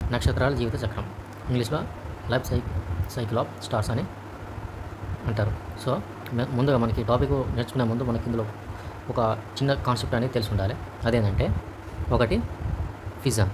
నక్షత్రాల జీవిత చక్రం, ఇంగ్లీష్లో లైఫ్ సైకిల్ ఆఫ్ స్టార్స్ అని అంటారు. సో ముందుగా మనకి టాపిక్ నేర్చుకునే ముందు మనకి ఇందులో ఒక చిన్న కాన్సెప్ట్ అనేది తెలిసి ఉండాలి. అదేంటంటే ఒకటి ఫిజన్,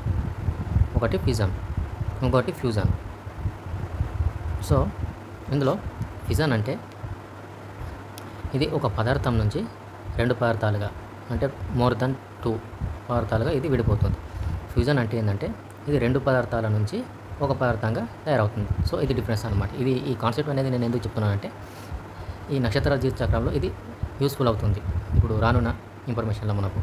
ఇంకోటి ఫ్యూజన్. సో ఇందులో ఫిజన్ అంటే ఇది ఒక పదార్థం నుంచి రెండు పదార్థాలుగా, అంటే మోర్ దెన్ 2 పదార్థాలుగా ఇది విడిపోతుంది. ఫ్యూజన్ అంటే ఏంటంటే ఇది రెండు పదార్థాల నుంచి ఒక పదార్థంగా తయారవుతుంది. సో ఇది డిఫరెన్స్ అనమాట. ఈ కాన్సెప్ట్ అనేది నేను ఎందుకు చెప్తున్నానంటే ఈ నక్షత్రాల జీవిత చక్రంలో ఇది యూస్ఫుల్ అవుతుంది. ఇప్పుడు రానున్న ఇన్ఫర్మేషన్లో మనకు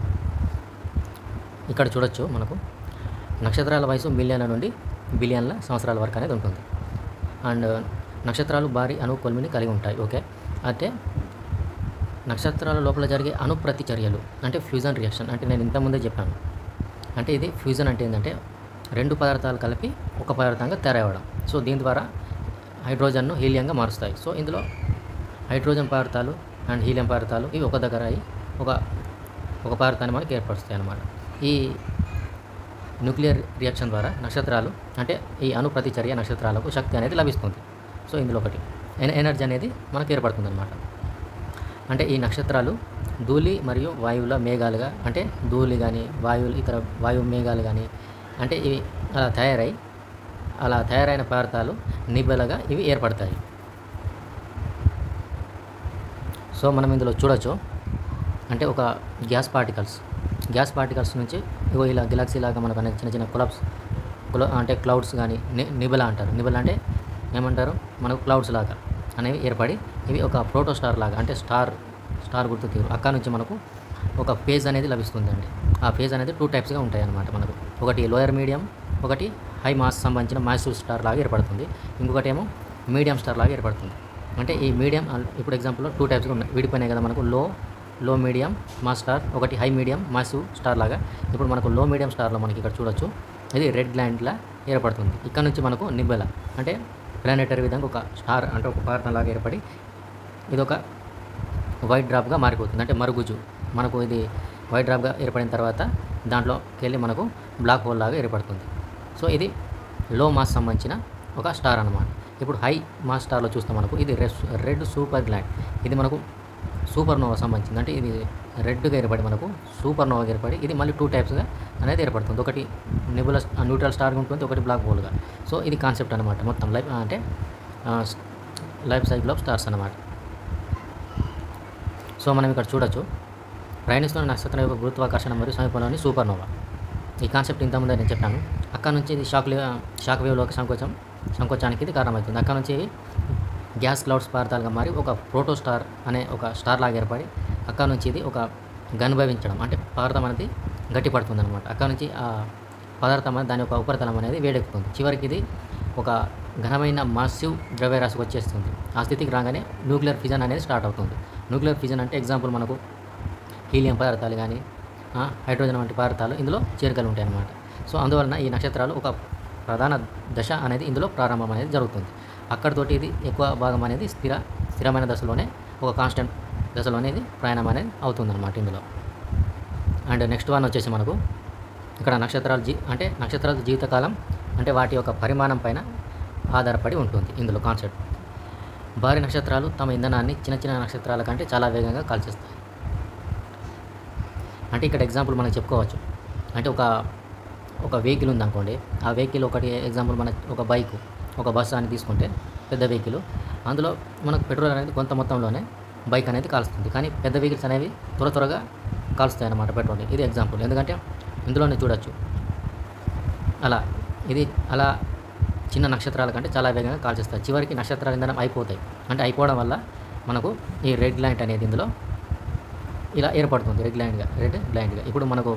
ఇక్కడ చూడొచ్చు, మనకు నక్షత్రాల వయసు మిలియన్ల నుండి బిలియన్ల సంవత్సరాల వరకు అనేది ఉంటుంది. అండ్ నక్షత్రాలు భారీ అణు కొలిమిని కలిగి ఉంటాయి. ఓకే, అంటే నక్షత్రాల లోపల జరిగే అణు ప్రతిచర్యలు అంటే ఫ్యూజన్ రియాక్షన్ అంటే నేను ఇంతకుముందే చెప్పాను. అంటే ఇది ఫ్యూజన్ అంటే ఏంటంటే రెండు పదార్థాలు కలిపి ఒక పదార్థంగా తయారవడం. సో దీని ద్వారా హైడ్రోజన్ను హీలియంగా మారుస్తాయి. సో ఇందులో హైడ్రోజన్ పదార్థాలు అండ్ హీలియం పదార్థాలు ఇవి ఒక దగ్గర అయ్యి ఒక పదార్థాన్ని మనకి ఏర్పరుస్తాయి అన్నమాట. ఈ న్యూక్లియర్ రియాక్షన్ ద్వారా నక్షత్రాలు అంటే ఈ అణు ప్రతిచర్య నక్షత్రాలకు శక్తి అనేది లభిస్తుంది. సో ఇందులో ఒకటి ఎనర్జీ అనేది మనకు ఏర్పడుతుంది అన్నమాట. అంటే ఈ నక్షత్రాలు ధూళి మరియు వాయువుల మేఘాలుగా, అంటే ధూళి కానీ ఇతర వాయువు మేఘాలు కానీ అంటే ఇవి అలా తయారైన పదార్థాలు నిబ్బెలగా ఇవి ఏర్పడతాయి. సో మనం ఇందులో చూడొచ్చు, అంటే ఒక గ్యాస్ పార్టికల్స్ నుంచి ఇగో ఇలా గెలాక్సీ లాగా మనకు అనేది చిన్న చిన్న అంటే క్లౌడ్స్ కానీ నిబెలా అంటారు. నిబెలా అంటే ఏమంటారు, మనకు క్లౌడ్స్ లాగా అనేవి ఏర్పడి ఇవి ఒక ప్రోటోస్టార్ లాగా, అంటే స్టార్ గుర్తు తీరు అక్కడ నుంచి మనకు ఒక ఫేజ్ అనేది లభిస్తుందండి. ఆ ఫేజ్ అనేది 2 టైప్స్గా ఉంటాయి అన్నమాట. మనకు ఒకటి లోయర్ మీడియం, ఒకటి హై మాస్ సంబంధించిన మాసివ్ స్టార్ లాగా ఏర్పడుతుంది. ఇంకొకటి ఏమో మీడియం స్టార్ లాగా ఏర్పడుతుంది. అంటే ఈ మీడియం ఇప్పుడు ఎగ్జాంపుల్లో 2 టైప్స్గా ఉన్నాయి, విడిపోయినాయి కదా మనకు లో మీడియం మాస్ స్టార్, ఒకటి హై మీడియం మాసివ్ స్టార్ లాగా. ఇప్పుడు మనకు లో మీడియం స్టార్లో మనకి ఇక్కడ చూడొచ్చు, ఇది రెడ్ గ్లాండ్లా ఏర్పడుతుంది. ఇక్కడ నుంచి మనకు నిబ్బెల అంటే ప్లానెటరీ విధంగా ఒక స్టార్ అంటే ఒక పదార్థం లాగా ఏర్పడి ఇది ఒక వైట్ డ్రాప్గా మారిపోతుంది. అంటే మరుగుజ్జు మనకు ఇది వైట్ డ్రాప్గా ఏర్పడిన తర్వాత దాంట్లోకి వెళ్ళి మనకు బ్లాక్ హోల్ లాగా ఏర్పడుతుంది. సో ఇది లో మాస్ సంబంధించిన ఒక స్టార్ అన్నమాట. ఇప్పుడు హై మాస్ స్టార్లో చూస్తే మనకు ఇది రెడ్ సూపర్ గ్లాండ్, ఇది మనకు సూపర్ నోవా సంబంధించింది. అంటే ఇది రెడ్గా ఏర్పడి మనకు సూపర్ నోవా ఏర్పడి ఇది మళ్ళీ 2 టైప్స్గా అనేది ఏర్పడుతుంది. ఒకటి నెబులస్ న్యూట్రల్ స్టార్గా ఉంటుంది, ఒకటి బ్లాక్ హోల్గా. సో ఇది కాన్సెప్ట్ అనమాట మొత్తం లైఫ్ సైకిల్ ఆఫ్ స్టార్స్ అన్నమాట. సో మనం ఇక్కడ చూడొచ్చు, ప్రయాణిస్తున్న నక్షత్రం యొక్క గురుత్వాకర్షణ మరియు సమీపంలోని సూపర్ నోవా. ఈ కాన్సెప్ట్ ఇంతకుముందే నేను చెప్పాను. అక్కడ నుంచి ఇది షాక్ వేవ్లోకి సంకోచానికి ఇది కారణమవుతుంది. అక్కడ నుంచి గ్యాస్ క్లౌడ్స్ పదార్థాలుగా మారి ఒక ప్రోటోస్టార్ అనే ఒక స్టార్ లాగా ఏర్పడి అక్కడ నుంచి ఇది ఒక ఘనీభవించడం, అంటే పదార్థం అనేది గట్టిపడుతుంది అనమాట. అక్కడ నుంచి ఆ పదార్థం అనేది దాని యొక్క ఉపరితలం అనేది వేడెక్కుతుంది. చివరికి ఇది ఒక ఘనమైన మాసివ్ ద్రవ్యరాశికి వచ్చేస్తుంది. ఆ స్థితికి రాగానే న్యూక్లియర్ ఫిజన్ అనేది స్టార్ట్ అవుతుంది. న్యూక్లియర్ ఫిజన్ అంటే ఎగ్జాంపుల్ మనకు హీలియం పదార్థాలు కానీ హైడ్రోజన్ వంటి పదార్థాలు ఇందులో చేరికలు ఉంటాయి అన్నమాట. సో అందువలన ఈ నక్షత్రాలు ఒక ప్రధాన దశ అనేది ఇందులో ప్రారంభం అనేది జరుగుతుంది. అక్కడితోటి ఇది ఎక్కువ భాగం అనేది స్థిరమైన దశలోనే ఒక కాన్స్టెంట్ దశలోనే ఇది ప్రయాణం అనేది అవుతుందన్నమాట ఇందులో. అండ్ నెక్స్ట్ వన్ వచ్చేసి మనకు ఇక్కడ నక్షత్రాల జీవితకాలం అంటే వాటి యొక్క పరిమాణం పైన ఆధారపడి ఉంటుంది ఇందులో కాన్సెప్ట్. భారీ నక్షత్రాలు తమ ఇంధనాన్ని చిన్న చిన్న నక్షత్రాల కంటే చాలా వేగంగా కాల్చేస్తాయి. అంటే ఇక్కడ ఎగ్జాంపుల్ మనం చెప్పుకోవచ్చు, అంటే ఒక వెహికల్ ఉందనుకోండి, ఆ వెహికల్ ఒకటి ఎగ్జాంపుల్ మన ఒక బైక్ ఒక బస్సు అని తీసుకుంటే పెద్ద వెహికల్, అందులో మనకు పెట్రోల్ అనేది కొంత మొత్తంలోనే బైక్ అనేది కాలుస్తుంది. కానీ పెద్ద వెహికల్స్ అనేవి త్వరగా కాలుస్తాయి అన్నమాట పెట్రోల్. ఇది ఎగ్జాంపుల్, ఎందుకంటే ఇందులోనే చూడొచ్చు అలా చిన్న నక్షత్రాల కంటే చాలా వేగంగా కాల్చేస్తాయి. చివరికి నక్షత్రాల ఇంధనం అయిపోవడం వల్ల మనకు ఈ రెడ్ గ్లాండ్ అనేది ఇందులో ఇలా ఏర్పడుతుంది. రెడ్ గ్లాండ్గా ఇప్పుడు మనకు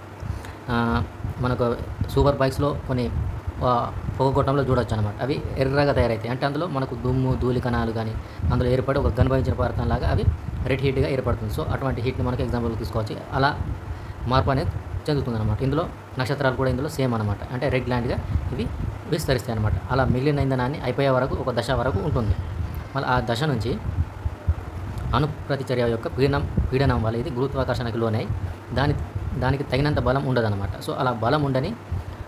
సూపర్ బైక్స్లో కొన్ని పొగగొట్టంలో చూడొచ్చు అనమాట. అవి ఎర్రగా తయారవుతాయి. అంటే అందులో మనకు దుమ్ము ధూళి కణాలు కానీ అందులో ఏర్పడి ఒక ఘనీభవించిన పదార్థంలాగా అవి రెడ్ హీట్గా ఏర్పడుతుంది. సో అటువంటి హీట్ని మనకు ఎగ్జాంపుల్ తీసుకోవచ్చు. అలా మార్పు అనేది చెందుతుంది అనమాట. ఇందులో నక్షత్రాలు కూడా ఇందులో సేమ్ అనమాట. అంటే రెడ్ గ్లాండ్గా ఇవి విస్తరిస్తాయి అనమాట. అలా మిగిలిన ఇంధనాన్ని అయిపోయే వరకు ఒక దశ వరకు ఉంటుంది. మళ్ళీ ఆ దశ నుంచి అణు ప్రతిచర్య యొక్క పీడనం వల్ల ఇది గురుత్వాకర్షణకు లోనై దానికి తగినంత బలం ఉండదన్నమాట. సో అలా బలం ఉండని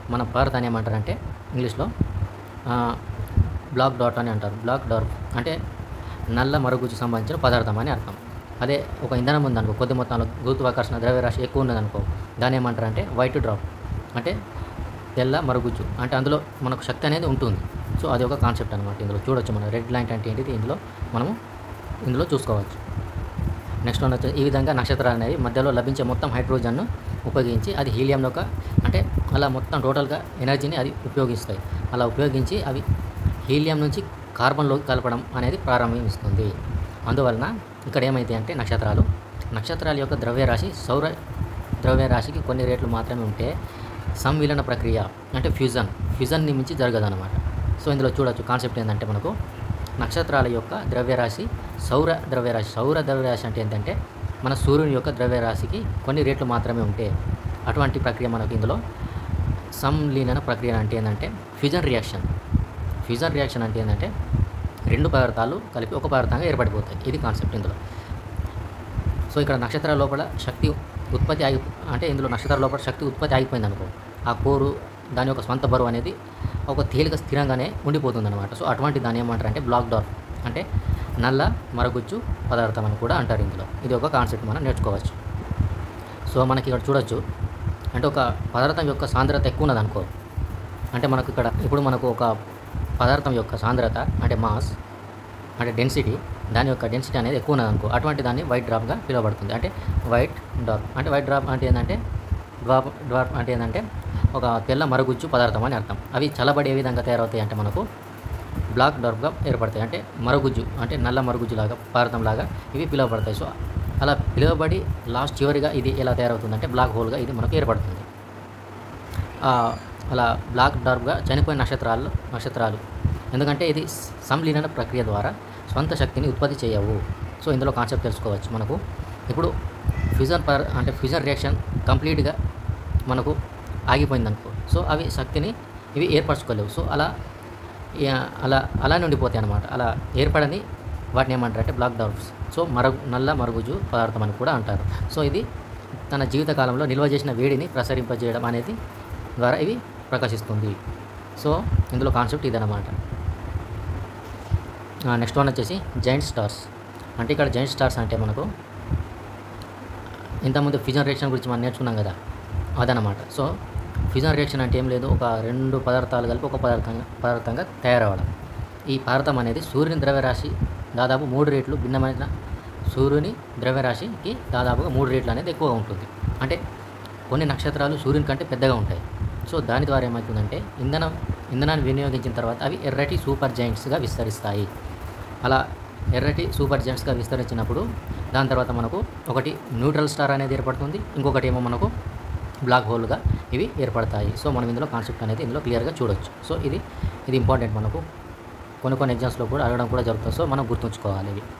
మన పదార్థాన్ని ఏమంటారంటే ఇంగ్లీష్లో బ్లాక్ డాట్ అని అంటారు. బ్లాక్ డార్క్ అంటే నల్ల మరుగుజ్జు సంబంధించిన పదార్థం అని అర్థం. అదే ఒక ఇంధనం ఉందనుకో, కొద్ది మొత్తంలో గురుత్వాకర్షణ ద్రవ్యరాశి ఎక్కువ ఉన్నదనుకో, దాన్ని ఏమంటారంటే వైట్ డ్రాప్ అంటే తెల్ల మరుగుజ్జు. అంటే అందులో మనకు శక్తి అనేది ఉంటుంది. సో అది ఒక కాన్సెప్ట్ అనమాట. ఇందులో చూడొచ్చు మనం రెడ్ లైట్ అంటే ఏంటిది ఇందులో చూసుకోవచ్చు. నెక్స్ట్ వన్ వచ్చేసి ఈ విధంగా నక్షత్రాలు అనేవి మధ్యలో లభించే మొత్తం హైడ్రోజన్ను ఉపయోగించి అది హీలియంలో అంటే అలా మొత్తం టోటల్గా ఎనర్జీని అది ఉపయోగిస్తాయి. అలా ఉపయోగించి అవి హీలియం నుంచి కార్బన్లోకి కలపడం అనేది ప్రారంభిస్తుంది. అందువలన ఇక్కడ ఏమైతే అంటే నక్షత్రాల యొక్క ద్రవ్యరాశి సౌర ద్రవ్యరాశికి కొన్ని రేట్లు మాత్రమే ఉంటే సంవిలన ప్రక్రియ అంటే ఫ్యూజన్ని మించి జరగదన్నమాట. సో ఇందులో చూడొచ్చు కాన్సెప్ట్ ఏంటంటే మనకు నక్షత్రాల యొక్క ద్రవ్యరాశి సౌర ద్రవ్యరాశి అంటే ఏంటంటే మన సూర్యుని యొక్క ద్రవ్యరాశికి కొన్ని రేట్లు మాత్రమే ఉంటే అటువంటి ప్రక్రియ మనకు ఇందులో సంలీన ప్రక్రియ అంటే ఏంటంటే ఫ్యూజన్ రియాక్షన్ అంటే ఏంటంటే రెండు పదార్థాలు కలిపి ఒక పదార్థంగా ఏర్పడిపోతాయి. ఇది కాన్సెప్ట్ ఇందులో. సో ఇక్కడ నక్షత్రాల లోపల శక్తి ఉత్పత్తి అంటే ఇందులో నక్షత్రాల లోపల శక్తి ఉత్పత్తి ఆగిపోయింది అనుకో, ఆ కోరు దాని యొక్క స్వంత బరువు అనేది ఒక తేలిక స్థిరంగానే ఉండిపోతుంది అనమాట. సో అటువంటి దాన్ని ఏమంటారంటే బ్లాక్ డార్క్ అంటే నల్ల మరగుజ్జు పదార్థం అని కూడా అంటారు ఇందులో. ఇది ఒక కాన్సెప్ట్ మనం నేర్చుకోవచ్చు. సో మనకి ఇక్కడ చూడొచ్చు అంటే ఒక పదార్థం యొక్క సాంద్రత ఎక్కువ ఉన్నదనుకో, అంటే మనకు ఒక పదార్థం యొక్క సాంద్రత అంటే మాస్ అంటే డెన్సిటీ, దాని యొక్క డెన్సిటీ అనేది ఎక్కువ ఉన్నదనుకో, అటువంటి దాన్ని వైట్ డ్రాప్గా పిలువబడుతుంది. అంటే వైట్ డ్రాప్ అంటే ఏంటంటే డ్వార్ఫ్ అంటే ఏంటంటే ఒక తెల్ల మరుగుజ్జు పదార్థం అని అర్థం. అవి చల్లబడి ఏ విధంగా తయారవుతాయి అంటే మనకు బ్లాక్ డార్క్గా ఏర్పడతాయి. అంటే మరుగుజ్జు అంటే నల్ల మరుగుజ్జులాగా పదార్థంలాగా ఇవి పిలువబడతాయి. సో అలా పిలువబడి లాస్ట్ చివరిగా ఇది ఎలా తయారవుతుందంటే బ్లాక్ హోల్గా ఇది మనకు ఏర్పడుతుంది. అలా బ్లాక్ డార్క్గా చనిపోయిన నక్షత్రాలు ఎందుకంటే ఇది సంలీన ప్రక్రియ ద్వారా స్వంత శక్తిని ఉత్పత్తి చేయవు. సో ఇందులో కాన్సెప్ట్ తెలుసుకోవచ్చు. మనకు ఇప్పుడు ఫ్యూజన్ రియాక్షన్ కంప్లీట్గా మనకు ఆగిపోయిందనుకో, సో అవి శక్తిని ఇవి ఏర్పరచుకోలేవు. సో అలానే ఉండిపోతాయి అన్నమాట. అలా ఏర్పడని వాటిని ఏమంటారంటే బ్లాక్ డార్క్స్. సో నల్ల మరుగుజ్జు పదార్థం అని కూడా అంటారు. సో ఇది తన జీవితకాలంలో నిల్వ చేసిన వేడిని ప్రసరింపజేయడం అనేది ద్వారా ఇవి ప్రకాశిస్తుంది. సో ఇందులో కాన్సెప్ట్ ఇదన్నమాట. నెక్స్ట్ వన్ వచ్చేసి జైంట్ స్టార్స్. అంటే ఇక్కడ జైంట్ స్టార్స్ అంటే మనకు ఇంతకుముందు ఫ్యూజన్ రియాక్షన్ గురించి మనం నేర్చుకున్నాం కదా, అదనమాట. సో ఫ్యూజన్ రియాక్షన్ అంటే ఏం లేదు, ఒక రెండు పదార్థాలు కలిపి ఒక పదార్థంగా తయారవడం. ఈ పదార్థం అనేది సూర్యుని ద్రవ్యరాశి దాదాపు 3 రెట్లు భిన్నమైన సూర్యుని ద్రవ్యరాశికి దాదాపుగా 3 రెట్లు అనేది ఎక్కువగా ఉంటుంది. అంటే కొన్ని నక్షత్రాలు సూర్యుని కంటే పెద్దగా ఉంటాయి. సో దాని ద్వారా ఏమవుతుందంటే ఇంధనాన్ని వినియోగించిన తర్వాత అవి ఎర్రటి సూపర్ జైంట్స్గా విస్తరిస్తాయి. అలా ఎర్రటి సూపర్ జైంట్స్గా విస్తరించినప్పుడు దాని తర్వాత మనకు ఒకటి న్యూట్రల్ స్టార్ అనేది ఏర్పడుతుంది, ఇంకొకటి ఏమో మనకు బ్లాక్ హోల్గా ఇవి ఏర్పడతాయి. సో మనం ఇందులో కాన్సెప్ట్ అనేది ఇందులో క్లియర్గా చూడొచ్చు. సో ఇది ఇంపార్టెంట్, మనకు కొన్ని ఎగ్జామ్స్లో కూడా అడగడం కూడా జరుగుతుంది. సో మనం గుర్తుంచుకోవాలి ఇవి.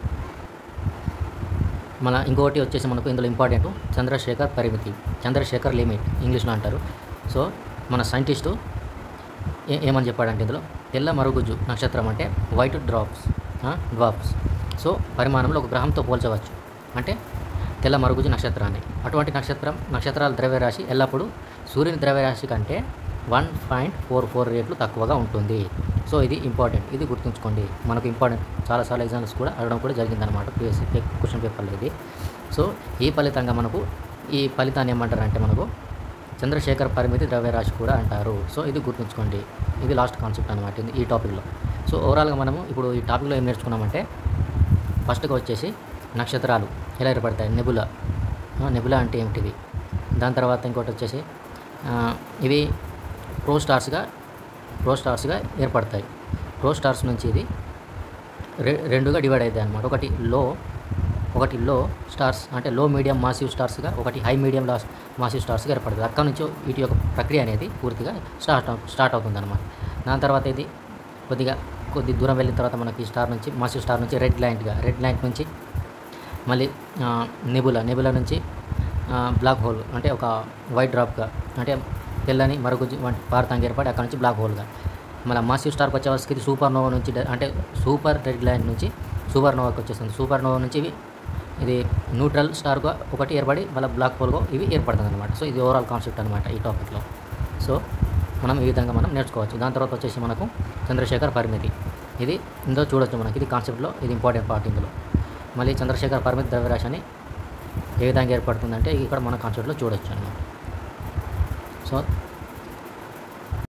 ఇంకొకటి వచ్చేసి మనకు ఇందులో ఇంపార్టెంట్ చంద్రశేఖర్ లిమిట్ ఇంగ్లీష్లో అంటారు. సో మన సైంటిస్టు ఏమని చెప్పాడంటే ఇందులో తెల్ల మరుగుజ్జు నక్షత్రం అంటే వైట్ డ్వార్ఫ్స్. సో పరిమాణంలో ఒక గ్రహంతో పోల్చవచ్చు అంటే తెల్ల మరుగుజ్జు నక్షత్రాన్ని. అటువంటి నక్షత్రాల ద్రవ్యరాశి ఎల్లప్పుడూ సూర్యుని ద్రవ్యరాశి కంటే 1.44 రెట్లు తక్కువగా ఉంటుంది. సో ఇది ఇంపార్టెంట్, ఇది గుర్తుంచుకోండి. మనకు ఇంపార్టెంట్, చాలాసార్లు ఎగ్జామ్స్ కూడా అడగడం కూడా జరిగిందనమాట ప్రీవియస్ క్వశ్చన్ పేపర్లో ఇది. సో ఈ ఫలితాన్ని ఏమంటారంటే మనకు చంద్రశేఖర్ పరిమితి ద్రవ్యరాశి కూడా అంటారు. సో ఇది గుర్తుంచుకోండి, ఇది లాస్ట్ కాన్సెప్ట్ అనమాట ఈ టాపిక్లో. సో ఓవరాల్గా మనము ఇప్పుడు ఈ టాపిక్లో ఏం నేర్చుకున్నామంటే ఫస్ట్గా వచ్చేసి నక్షత్రాలు ఎలా ఏర్పడతాయి, నెబులా అంటే ఏమిటిది, దాని తర్వాత ఇంకోటి వచ్చేసి ఇవి ప్రో స్టార్స్గా ఏర్పడతాయి. ప్రో స్టార్స్ నుంచి ఇది రెండుగా డివైడ్ అవుతాయి అన్నమాట. ఒకటి లో స్టార్స్ అంటే లో మీడియం మాసివ్ స్టార్స్గా, ఒకటి హై మీడియం మాసివ్ స్టార్స్గా ఏర్పడుతుంది. అక్కడ నుంచి వీటి యొక్క ప్రక్రియ అనేది పూర్తిగా స్టార్ట్ అవుతుంది అన్నమాట. దాని తర్వాత ఇది కొద్ది దూరం వెళ్ళిన తర్వాత మనకి మాసివ్ స్టార్ నుంచి రెడ్ లైట్ నుంచి మళ్ళీ నెబులా నుంచి బ్లాక్ హోల్ అంటే ఒక వైట్ డ్రాప్గా అంటే తెల్లని మరుగుజ్జు వంటి పదార్థంగా ఏర్పడి అక్కడ నుంచి బ్లాక్ హోల్గా, మళ్ళీ మాసివ్ స్టార్కి వచ్చేసరికి ఇది సూపర్ నోవా నుంచి అంటే సూపర్ రెడ్ లైట్ నుంచి సూపర్ నోవాకి వచ్చేస్తుంది. సూపర్ నోవా నుంచి ఇది న్యూట్రల్ స్టార్గా ఒకటి ఏర్పడి మళ్ళీ బ్లాక్ హోల్గా ఇవి ఏర్పడుతుంది అనమాట. సో ఇది ఓవరాల్ కాన్సెప్ట్ అనమాట ఈ టాపిక్లో. సో మనం ఈ విధంగా మనం నేర్చుకోవచ్చు. దాని తర్వాత వచ్చేసి మనకు చంద్రశేఖర్ పరిమితి. ఇది ఇందులో చూడొచ్చు మనకి. ఇది కాన్సెప్ట్లో ఇది ఇంపార్టెంట్ పార్ట్ ఇందులో. మళ్ళీ చంద్రశేఖర్ పరిమితి ద్రవ్యరాశి అని ఏ విధంగా ఏర్పడుతుందంటే ఇక్కడ మన కాన్సెప్ట్లో చూడొచ్చు అన్నమాట. సో